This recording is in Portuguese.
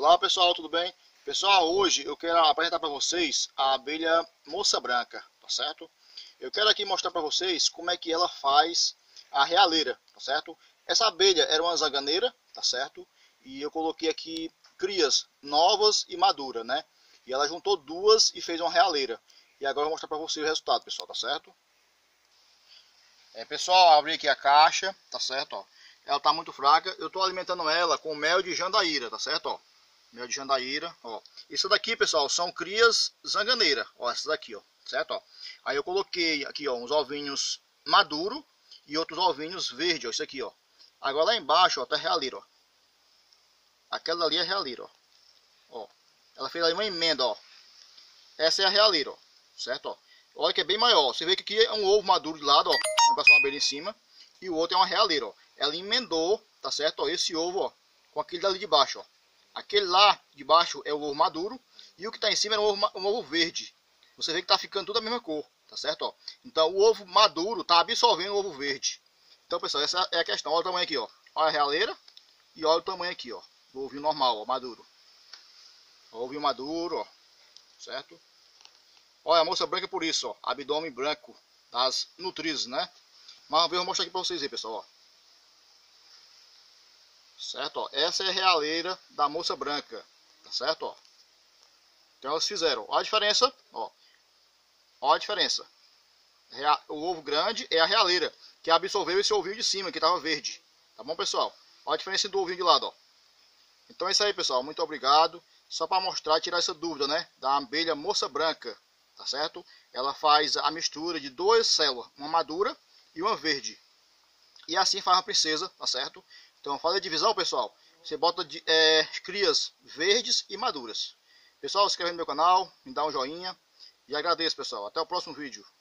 Olá pessoal, tudo bem? Pessoal, hoje eu quero apresentar para vocês a abelha moça branca, tá certo? Eu quero aqui mostrar para vocês como é que ela faz a realeira, tá certo? Essa abelha era uma zaganeira, tá certo? E eu coloquei aqui crias novas e maduras, né? E ela juntou duas e fez uma realeira. E agora eu vou mostrar para vocês o resultado, pessoal, tá certo? Pessoal, abri aqui a caixa, tá certo? Ó. Ela tá muito fraca, eu tô alimentando ela com mel de jandaíra, tá certo? Ó. Mel de jandaíra, ó. Isso daqui, pessoal, são crias zanganeira, ó, essas daqui, ó, certo? Ó. Aí eu coloquei aqui, ó, uns ovinhos maduros e outros ovinhos verdes, ó, isso aqui, ó. Agora lá embaixo, ó, tá a realeira, ó. Aquela ali é a realeira, ó. Ela fez ali uma emenda, ó. Essa é a realeira, ó, certo, ó. Olha que é bem maior. Você vê que aqui é um ovo maduro de lado, ó. Vai passar uma abelha em cima. E o outro é uma realeira, ó. Ela emendou, tá certo, ó, esse ovo, ó, com aquele dali de baixo, ó. Aquele lá de baixo é o ovo maduro. E o que tá em cima é um ovo verde. Você vê que tá ficando tudo a mesma cor, tá certo, ó. Então o ovo maduro tá absorvendo o ovo verde. Então, pessoal, essa é a questão. Olha o tamanho aqui, ó. Olha a realeira. E olha o tamanho aqui, ó. Do ovinho normal, ó, maduro. Ó, o ovinho maduro, ó. Certo? Olha, a moça branca é por isso, ó. Abdômen branco das nutrizes, né? Mas eu vou mostrar aqui pra vocês aí, pessoal, ó. Certo, ó. Essa é a realeira da moça branca. Tá certo, ó. Então elas fizeram. Olha a diferença, ó. Olha a diferença. O ovo grande é a realeira, que absorveu esse ovinho de cima, que tava verde. Tá bom, pessoal? Olha a diferença do ovinho de lado, ó. Então é isso aí, pessoal. Muito obrigado. Só para mostrar e tirar essa dúvida, né? Da abelha moça branca. Tá certo? Ela faz a mistura de duas células, uma madura e uma verde. E assim faz a princesa, tá certo? Então faz a divisão, pessoal. Você bota crias verdes e maduras. Pessoal, se inscreve no meu canal, me dá um joinha. E agradeço, pessoal. Até o próximo vídeo.